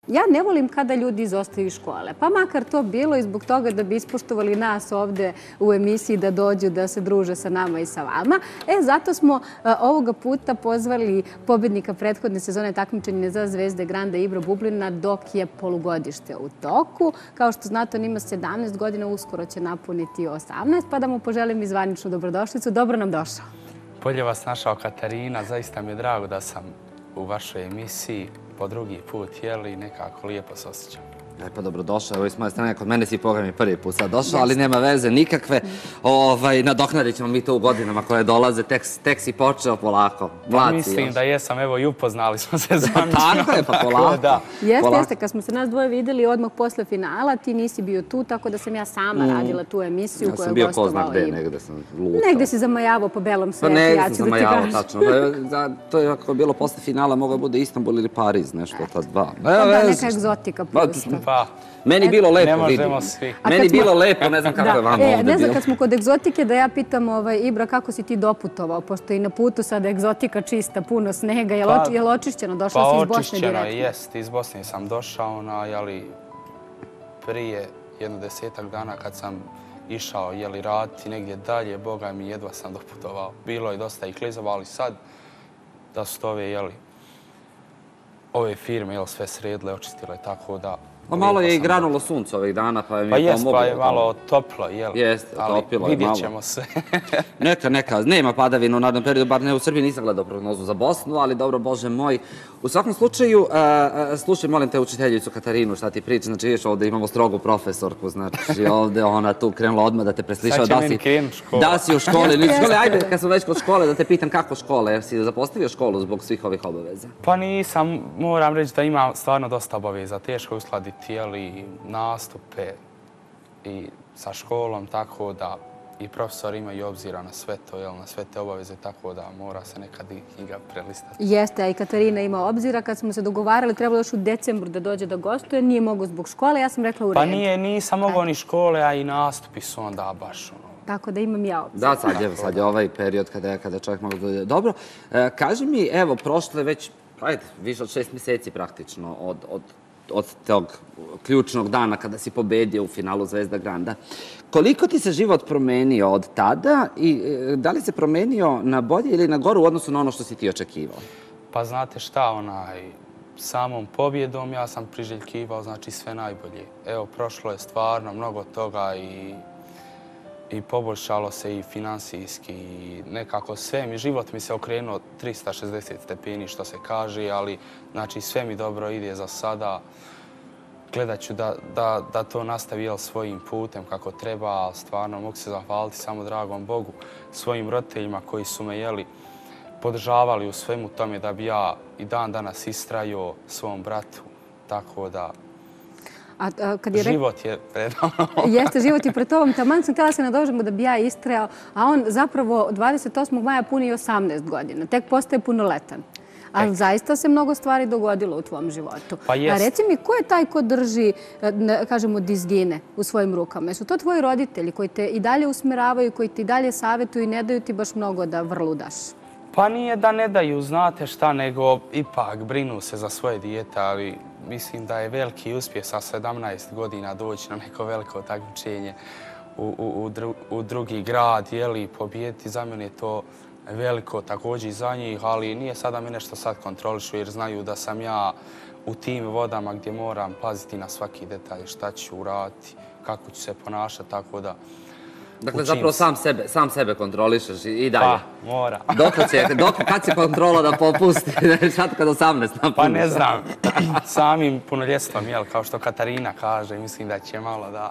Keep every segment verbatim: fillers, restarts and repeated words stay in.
Ja ne volim kada ljudi izostaju iz škole, pa makar to bilo i zbog toga da bi ispoštovali nas ovde u emisiji da dođu, da se druže sa nama i sa vama. E, zato smo ovoga puta pozvali pobednika prethodne sezone takmičenja za Zvezde Granda Ibro Bublina dok je polugodište u toku. Kao što znate, on ima sedamnaest godina, uskoro će napuniti osamnaest, pa da mu poželim i zvaničnu dobrodošlicu. Dobro nam došao. Bolje vas našao, Katarina. Zaista mi je drago da sam u vašoj emisiji po drugi put, jeli, nekako lijepo se osjećam. Pa dobrodošao, evo i s moje strane, kod mene si program je prvi put sad došao, ali nema veze nikakve. Nadoknadit ćemo mi to u godinama koje dolaze, tek si počeo polako. Mislim da jesam, evo i upoznali smo se zvanično. Tako je, pa polako. Jeste, jeste, kad smo se nas dvoje videli odmah posle finala, ti nisi bio tu, tako da sam ja sama radila tu emisiju koju je gostovao. Ja sam bio ko zna gde, negde sam lutao. Negde si zamajavao po belom svetu, ja ću da ti kažem. Pa negde sam zamajavao, tačno. To je ako je bilo posle finala, mogao bude Istanbul ili Pariz, nešto od ta dva. Da, neka egzotika prosto. Pa, meni bilo lepo, ne možemo svi. Meni bilo lepo, ne znam kako je vama ovdje bilo. Ne znam, kad smo kod egzotike, da ja pitam Ibra kako si ti doputovao, pošto i na putu sada egzotika čista, puno snega, je li očišćeno? Došao si iz Bosne direktno? Pa očišćeno, jest, iz Bosne sam došao, ali prije jedno desetak dana kad sam išao raditi negdje dalje, Boga mi, jedva sam doputovao. Bilo je dosta i klizava, ali sad da su to ove, jeli, ove firme sve sredile, očistile, tako da... Malo je i granulo sunce ovih dana, pa mi je je pomoglo. Pa jest, pa je malo toplo, jel? Jeste, topilo je malo. Vidjet ćemo se. Neka, neka, nema padavina u narednom periodu, bar ne u Srbiji, nisam gledao prognozu za Bosnu, ali dobro, Bože moj. U svakom slučaju, slušaj, molim te učiteljicu Katarinu, šta ti priča, znači vidiš ovdje imamo strogu profesorku, znači ovdje ona tu krenula odmah da te preslišava. Sad će meni krenut škola. Da si u školi, ajde, kad sam već kod škole, da te pitam kako škole, jer si zapostavio školu zbog svih ovih obaveza? Pa nisam, moram reći da imam stvarno dosta obaveza, teško je uskladiti, jeli, nastupe i sa školom, tako da i profesor imaju obzira na sve to, na sve te obaveze, tako da mora se nekad i knjiga prelistati. Jeste, a i Katarina ima obzira. Kad smo se dogovarali, trebalo još u decembru da dođe da gostuje, nije mogo zbog škole, ja sam rekla u redu. Pa nije, nisam mogao ni škole, a i nastupi su onda baš ono... Tako da imam ja obzira. Da, sad je ovaj period kada čovjek mogu da dođe. Dobro, kaži mi, evo, prošle već, ajde, više od šest mjeseci praktično od od tog ključnog dana kada si pobedio u finalu Zvezda Granda. Koliko ti se život promenio od tada i da li se promenio na bolje ili na gore u odnosu na ono što si ti očekivao? Pa znate šta, onaj, samom pobjedom ja sam priželjkivao, znači sve najbolje. Evo, prošlo je stvarno mnogo toga i i poboljšalo se i finansijski i nekako sve mi, život mi se okrenuo trista šezdeset stepeni što se kaže, ali znači sve mi dobro ide za sada. Gledat ću da to nastavi svojim putem kako treba, ali stvarno mogu se zahvaliti samo dragom Bogu, svojim roditeljima koji su me jeli podržavali u svemu tome da bi ja i dan danas istrajao svom bratu, tako da... Život je pred nama. Jeste, život je pred tobom. Taman sam htjela se nadožemo da bi ja istrajao, a on zapravo dvadeset osmog maja puni osamnaest godina. Tek postaje punoletan. Ali zaista se mnogo stvari dogodilo u tvom životu. Pa jest. A reci mi, ko je taj ko drži, kažemo, dizgine u svojim rukama? Jesu to tvoji roditelji koji te i dalje usmeravaju, koji ti i dalje savjetuju i ne daju ti baš mnogo da vrludaš? Pa nije da ne daju, znate šta, nego ipak brinu se za svoje dijete, ali mislim da je veliki uspjeh sa sedamnaest godina doći na neko veliko takmičenje u drugi grad, jeli, pobijeti. Za mene je to veliko također i za njih, ali nije sada mi nešto sad kontrolišu jer znaju da sam ja u tim vodama gdje moram paziti na svaki detalj, šta ću uraditi, kako ću se ponašati, tako da... Dakle, zapravo sam sebe kontrolišeš i dalje. Pa, mora. Kad će kontrola da popusti? Sad kad osamnaest napuniš? Pa ne znam. Samim punoljetstvom, jel, kao što Katarina kaže, mislim da će malo da...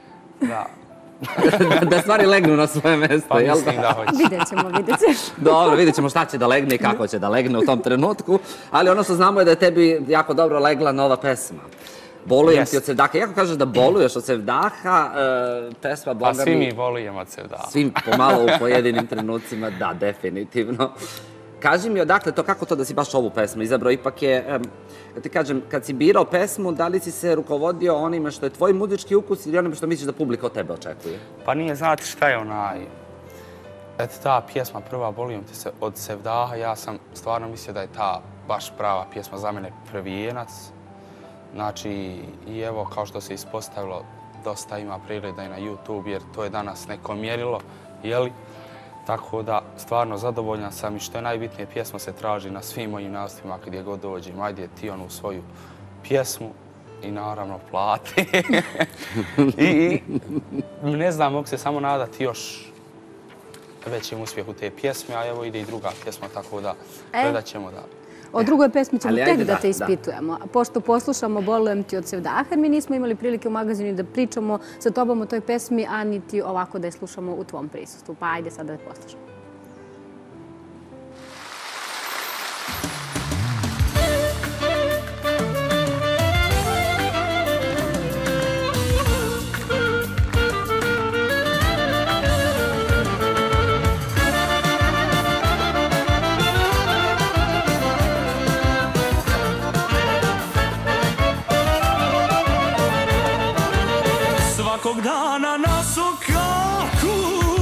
Da stvari legnu na svoje mjesto, jel da? Pa mislim da hoće. Vidjet ćemo, vidjet ćemo. Dobro, vidjet ćemo šta će da legne i kako će da legne u tom trenutku. Ali ono što znamo je da je tebi jako dobro legla nova pesma. Bolujem ti od sevdaha. Jako kažeš da boluješ od sevdaha, pesma Boga mi... Pa svi mi bolujemo od sevdaha. Svi pomalo u pojedinim trenucima, da, definitivno. Kaži mi odakle to, kako to da si baš ovu pesmu izabrao? Ipak je, kad ti kažem, kad si birao pesmu, da li si se rukovodio onime što je tvoj muzički ukus ili onime što misliš da publika od tebe očekuje? Pa nije, znate šta je onaj... Eto, ta pjesma prva, Bolujem ti se od sevdaha, ja sam stvarno mislio da je ta baš prava pjesma za mene prvijenac. Znači, i evo, kao što se ispostavilo, dosta ima pregleda i na YouTube, jer to je danas neko mjerilo, jeli? Tako da, stvarno zadovoljan sam i što je najbitnije, pjesma se traži na svim mojim nastupima gdje god dođem. Ajde ti onu svoju pjesmu i naravno plati. I ne znam, mogu se samo nadati još većem uspjehu te pjesme, a evo ide i druga pjesma, tako da gledat ćemo da... O drugoj pesmi ćemo tek da te ispitujemo. Pošto poslušamo Bolujem ti od Sevdaha, mi nismo imali prilike u magazinu da pričamo sa tobom o toj pesmi, a niti ovako da je slušamo u tvom prisustvu. Pa ajde sad da je poslušamo. Svakog dana na sokaku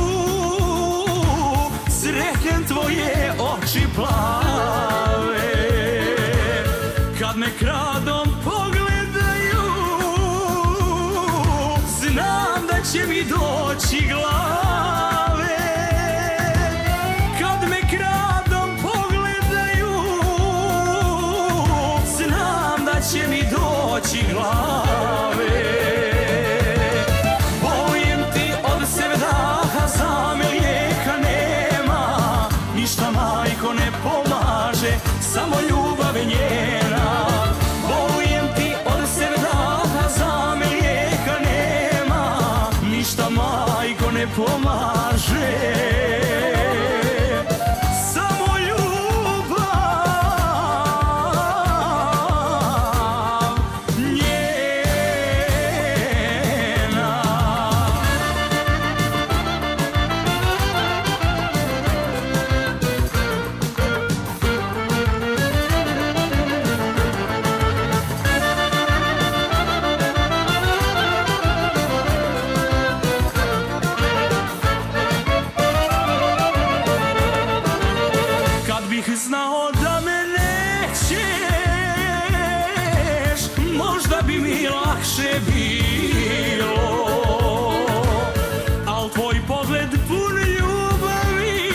sretnem tvoje oči plave. Kad me kradom pogledaju, znam da će mi doći glave. Kad me kradom pogledaju, znam da će mi doći glave. Samo ljubav je njena, bolujem ti od sevdaha, za me lijeka nema, ništa majko ne pomaže. Samo ljubav njena. Znao da me nećeš, možda bi mi lakše bilo, al tvoj pogled pun ljubavi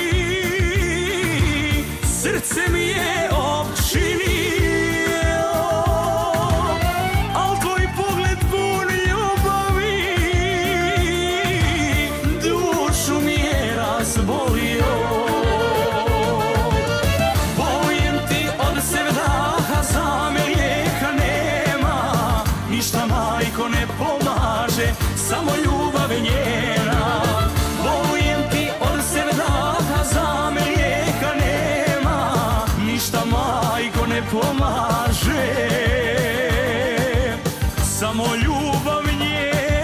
srce mi je opčinio. Al tvoj pogled pun ljubavi dušu mi je razbolio. Ne pomaže, samo ljubav je njena. Bolujem ti od sevdaha, za me lijeka nema, ništa majko ne pomaže, samo ljubav njena.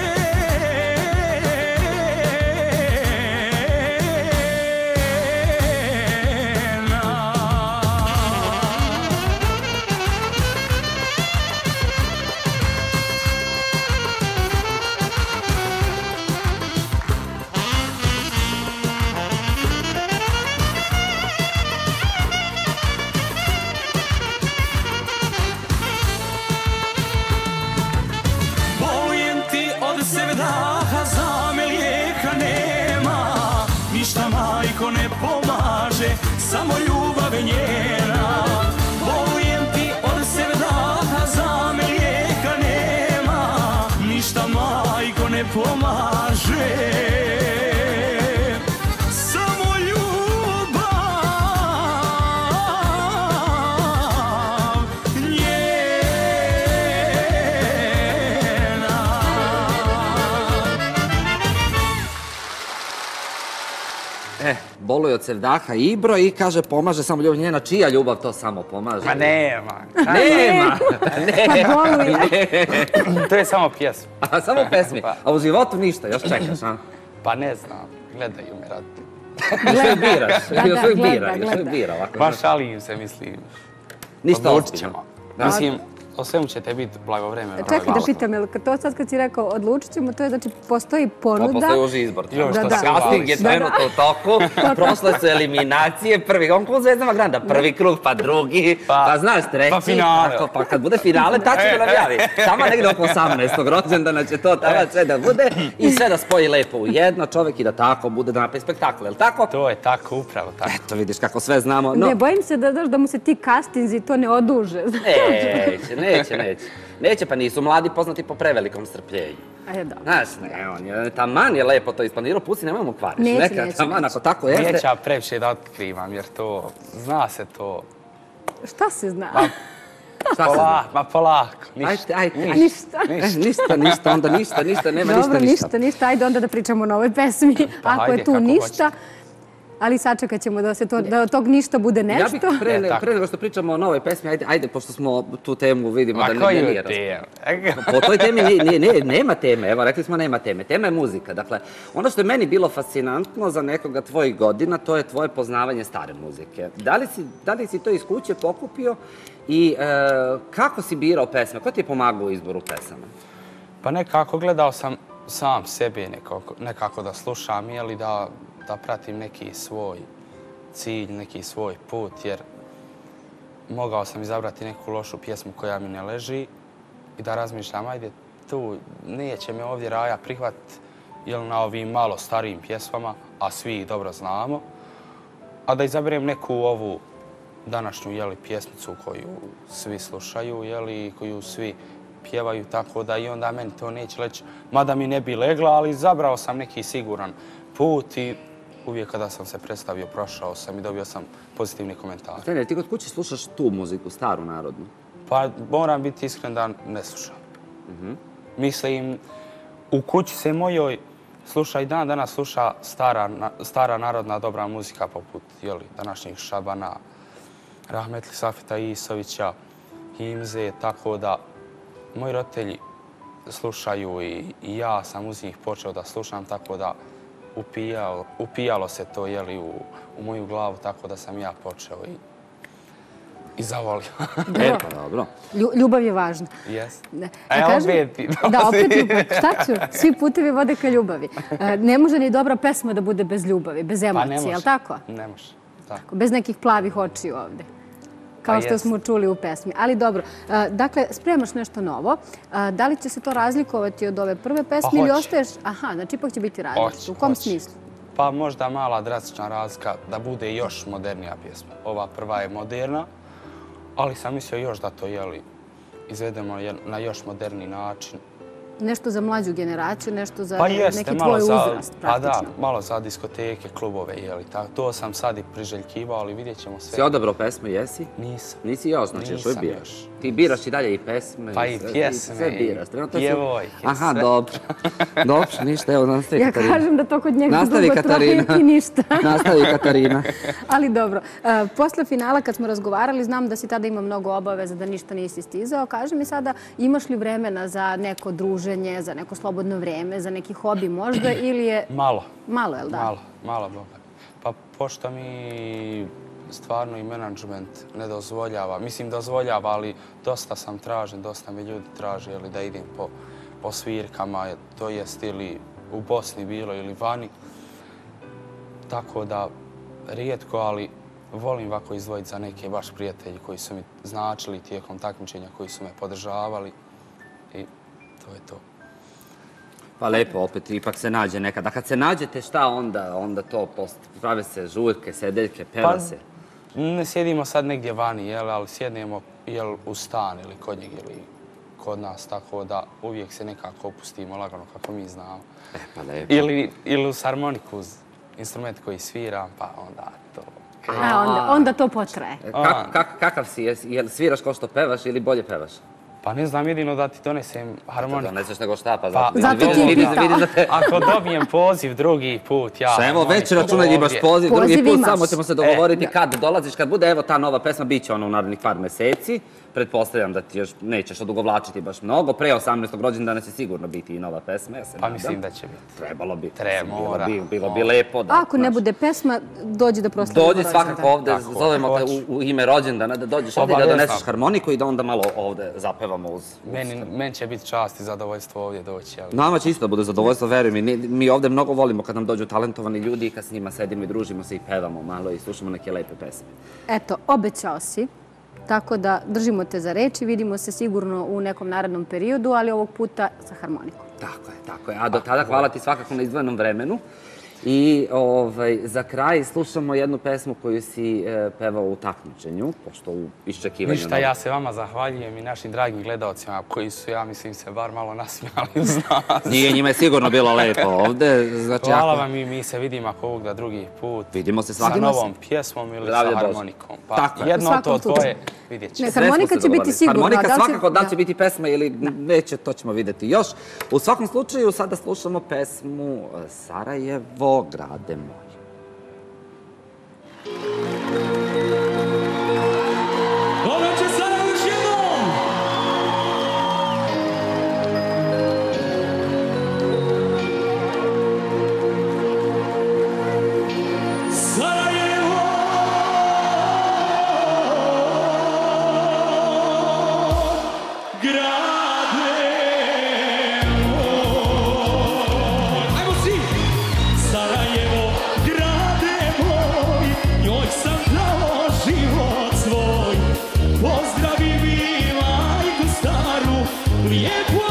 Sevdaha, za me lijeka nema, ništa majko ne pomaže, samo ljubav je njena. Bolujem ti od sevdaha, za me lijeka nema, ništa majko ne pomaže. E, boluje od Sevdaha Ibro i kaže pomaže samo ljubav njena. Čija ljubav to samo pomaže? Ma nema. Nema! Nema! To je samo pjesma. A samo pesmi? A u životu ništa, još čekaš, a? Pa ne znam, gledaju me rad. Još uvijek biraš, još uvijek bira, još uvijek bira ovako. Baš šalim se, mislim. Ništa odlučit ćemo. Mislim, o svemu ćete biti blagovremeno. Čekaj da pitam, jel to sad kad si rekao odlučit ćemo, to je znači postoji ponuda... Postoji uži izbor. Casting je trenutno u toku, prošle su eliminacije, prvi konkurs Zvezdama Granda, prvi krug, pa drugi, pa znaš, treći. Pa finale. Pa kad bude finale, tako ću da nam javi. Tamo negdje oko osamnaestog rođendana će to tamo sve da bude i sve da spoji lepo u jedno čovjek i da tako bude da napravi spektakl, je li tako? To je tako, upravo tako. Eto, vidiš kako sve znamo. Ne, bojim se da mu se ti castinzi to ne oduže. Neće, neće, neće. Neće, pa nisu mladi poznati po prevelikom strpljenju. Ajde, dobro. Znaš, ne, on je, taman je lepo to isplanirao, pusti, nemojmo kvariš. Neće, Neka, neće, taman, neće. ako tako jeste... Neće ja previše da otkrivam, jer to, zna se to... Šta se zna? Šta se zna? Polako, ma polako, ništa. Ajde, ajde. Ništa. Eh, Ništa, ništa, onda ništa, ništa, nema ništa, Dobro, ništa. ništa, ništa. Ajde onda da pričamo o novoj pesmi. Ako ajde, je tu kako ništa, ali sačekat ćemo da se to, da od tog ništa bude Ja nešto. bih pre, E, ne- tako. pre nego što pričamo o novoj pesmi, ajde, ajde, pošto smo tu temu vidimo Ma da ne, koju ne nije temu? Po toj temi nije, nije, nije, nema teme, evo, rekli smo nema teme. Tema je muzika. Dakle, ono što je meni bilo fascinantno za nekoga tvojih godina, to je tvoje poznavanje stare muzike. Da li si, da li si to iz kuće pokupio i e, kako si birao pesme? Ko ti je pomagao u izboru pesama? Pa nekako gledao sam sam sebe nekako, nekako da slušam, jeli da, da pratim neki svoj cilj, neki svoj put, jer mogao sam izabrati neku lošu pjesmu koja mi ne leži i da razmišljam, ajde, tu neće me ovdje Raja prihvatiti, jel na ovim malo starijim pjesmama, a svi ih dobro znamo, a da izaberem neku ovu današnju, jeli, pjesmicu koju svi slušaju, jeli, koju svi pjevaju, tako da i onda meni to neće leći, mada mi ne bi legla, ali izabrao sam neki siguran put i uvijek kada sam se predstavio, prošao sam i dobio sam pozitivni komentar. Trener, ti kod kuće slušaš tu muziku, staru narodnu? Pa moram biti iskren da ne slušam. Mislim, u kući se mojoj sluša i dan danas sluša stara, stara narodna dobra muzika poput jeli, današnjih Šabana, Rahmetli Safeta Isovića, Himze, tako da moji roditelji slušaju i, i ja sam uz njih počeo da slušam, tako da upijalo, upijalo se to jeli, u, u moju glavu, tako da sam ja počeo i, i zavolio. E, pa dobro. Lju- Ljubav je važna. Jes. Ne. E, A kaži mi- opet ti Da, dolazi. opet ljubav. Šta ću? Svi putevi vode ka ljubavi. E, Ne može ni dobra pesma da bude bez ljubavi, bez Pa ne emocije, može. je li tako? Ne može. Tako. Bez nekih plavih očiju ovde. Kao Pa što jest. smo čuli u pesmi. Ali dobro, e, dakle, spremaš nešto novo. E, Da li će se to razlikovati od ove prve pesme ili hoće. ostaješ... Aha, znači ipak će biti različito. Hoće, U kom hoće. smislu? Pa možda mala drastična razlika da bude još modernija pjesma. Ova prva je moderna, ali sam mislio još da to jeli, izvedemo je- na još moderniji način. Nešto za mlađu generaciju, nešto za Pa jeste, neki malo tvoj za, uzrast, pa da, praktično. malo za diskoteke, klubove, jeli, ta, to sam sad i priželjkivao, ali vidjet ćemo sve. Si odabrao pesmu, jesi? Nisam. Nisi još, znači još uvijek Nisam biraš. još. Ti biraš i dalje i pesme. Pa i sve- pjesme, Sve i biraš. Trenutno si- djevojke, Aha, sve. dobro. Dobro, ništa, evo, nastavi Ja Katarina. kažem da to kod njega Nastavi, dugo traje Katarina. i ništa. Nastavi Katarina. Ali dobro, e, posle finala kad smo razgovarali, znam da si tada imao mnogo obaveza, da ništa nisi stizao. Kaži mi sada, imaš li vremena za neko druženje, za neko slobodno vreme, za neki hobi možda ili je... Malo. Malo, jel da? Malo, malo Boga. Pa pošto mi stvarno i menadžment ne dozvoljava, mislim dozvoljava, ali dosta sam tražen, dosta mi ljudi traže jeli, da idem po, po svirkama, to jest ili u Bosni bilo ili vani. Tako da rijetko, ali volim ovako izdvojiti za neke baš prijatelji koji su mi značili tijekom takmičenja, koji su me podržavali i to je to. Pa lepo, opet ipak se nađe nekada. Kad se nađete, šta onda? Onda to post... prave se žurke, sedeljke, peva Pa, se. ne sjedimo sad negdje vani, jel, ali sjednemo jel, u stan ili kod njeg ili kod nas, tako da uvijek se nekako opustimo lagano kako mi znamo. E, pa lepo. Ili, ili uz harmoniku, uz instrument koji sviram, pa onda to... A, onda, onda to potraje. E, Kak, kak, kakav si? Jesi- Jel sviraš kao što pevaš ili bolje pevaš? Pa ne znam, jedino da ti donesem harmoniku. Doneseš nego šta, pa Pa, Zato ti je vidim, pitao. vidim da te... Ako dobijem poziv drugi put, ja... Evo, već harmoniku računaj da imaš ovdje. poziv, drugi Poziv put imaš. samo ćemo se dogovoriti E, kad dolaziš, kad bude, evo ta nova pesma, bit će ono u narednih par meseci. Pretpostavljam da ti još nećeš odugovlačiti baš mnogo, pre osamnaestog rođendana će sigurno biti i nova pesma, ja se Pa nadam. mislim da će biti. Trebalo bi. Treba, Bilo mora. bi, bilo bi lepo da... Ako ne znaš. bude pesma, dođi da proslavimo Dođi rođendan. svakako ovde, Tako, zovemo te hoću. u, u ime rođendana, da dođeš ovde i da Obavezno. doneseš harmoniku i da onda malo ovde zapevamo uz... uz- Meni, meni će biti čast i zadovoljstvo ovdje doći. Ali... Nama će isto da bude zadovoljstvo, veruj mi. Ni- Mi ovde mnogo volimo kad nam dođu talentovani ljudi i kad s njima sedimo i družimo se i pevamo malo i slušamo neke lepe pesme. Eto, obećao si. Tako da držimo te za reč i vidimo se sigurno u nekom narednom periodu, ali ovog puta sa harmonikom. Tako je, tako je. A do tada hvala ti svakako na izdvojenom vremenu. I ovaj, za kraj slušamo jednu pesmu koju si e, pevao u takmičenju, pošto u iščekivanju... Ništa, ja se vama zahvaljujem i našim dragim gledalcima koji su, ja mislim, se bar malo nasmijali uz nas. Nije, njima je sigurno bilo lepo ovde. Znači, Hvala ako- vam i mi se vidimo ako Bog da drugi put. Vidimo se Sa svakako. novom pjesmom ili Zdravlje sa Bože. harmonikom. Pa Tako je. jedno U od to svakom dvoje slučaju. vidjet Ne, ćemo. Sve harmonika smo se će biti dogovorili. sigurno, Harmonika a da li će- svakako, da li će da. biti pesma ili neće, to ćemo vidjeti još. U svakom slučaju, sada slušamo pesmu e, Sarajevo, grade moj. Dobro će Sarajevo još jednom! Sarajevo! Grade moj! Ajmo svi! Sarajevo, grade moj, njoj sam dao život svoj. Pozdravi mi majku staru, lijepu